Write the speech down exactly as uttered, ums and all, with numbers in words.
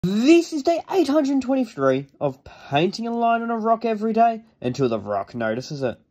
This is day eight hundred twenty-three of painting a line on a rock every day until the rock notices it.